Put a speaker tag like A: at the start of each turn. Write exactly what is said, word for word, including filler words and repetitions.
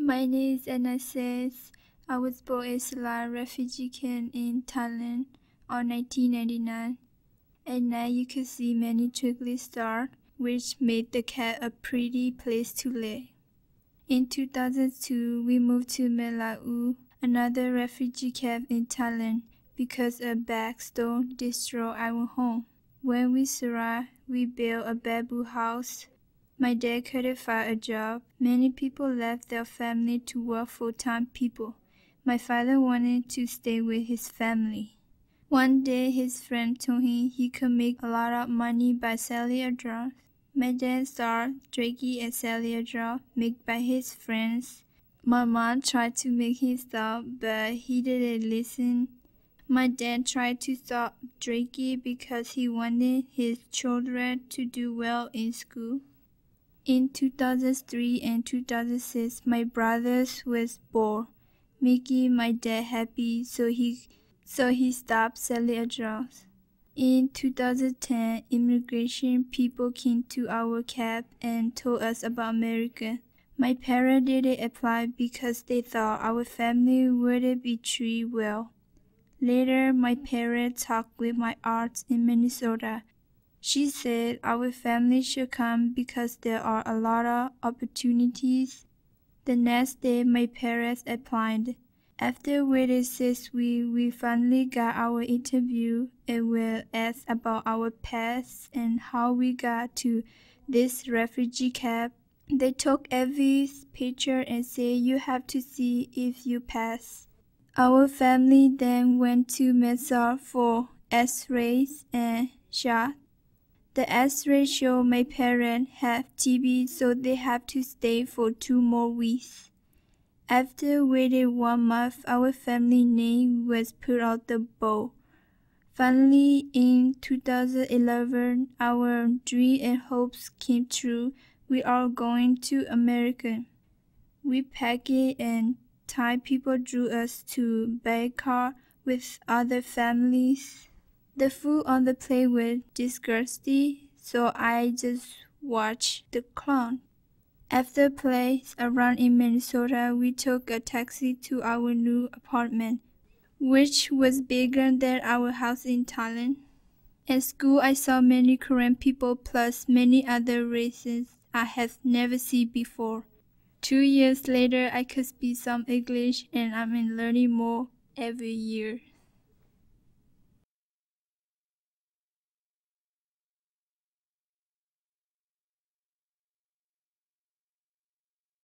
A: My name is Enna Say. I was born in a refugee camp in Thailand in nineteen ninety-nine. At night you could see many twinkling stars, which made the camp a pretty place to live. In two thousand two, we moved to Mae La Oon, another refugee camp in Thailand, because a bad storm destroyed our home. When we arrived, we built a bamboo house. My dad couldn't find a job. Many people left their family to work full-time people. My father wanted to stay with his family. One day, his friend told him he could make a lot of money by selling a drug. My dad started drinking and selling a drug made by his friends. My mom tried to make him stop, but he didn't listen. My dad tried to stop drinking because he wanted his children to do well in school. In two thousand three and two thousand six, my brothers was born, making my dad happy, so he so he stopped selling drugs. In two thousand ten, immigration people came to our camp and told us about America. My parents didn't apply because they thought our family wouldn't be treated well. Later, my parents talked with my aunt in Minnesota. She said our family should come because there are a lot of opportunities. The next day, my parents applied. After waiting six weeks, we finally got our interview and were asked about our past and how we got to this refugee camp. They took every picture and said you have to see if you pass. Our family then went to Mesa for X-rays and shots. The X-ray showed my parents have T B, so they have to stay for two more weeks. After waiting one month, our family name was put on the boat. Finally, in two thousand eleven, our dreams and hopes came true. We are going to America. We packed it and Thai people drew us to Bangkok with other families. The food on the plate was disgusting, so I just watched the clown. After playing around in Minnesota, we took a taxi to our new apartment, which was bigger than our house in Thailand. At school, I saw many Korean people plus many other races I have never seen before. Two years later, I could speak some English and I'm learning more every year.